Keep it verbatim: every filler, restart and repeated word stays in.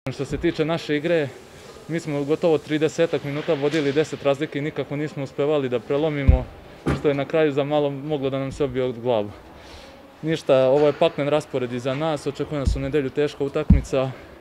Što se tiče naše igre, mi smo gotovo tridesetak minuta vodili deset razlike i nikako nismo uspevali da prelomimo, što je na kraju za malo moglo da nam se obije od glavu. Ništa, ovo je paklen raspored iza nas, očekuje nas u nedelju teška utakmica.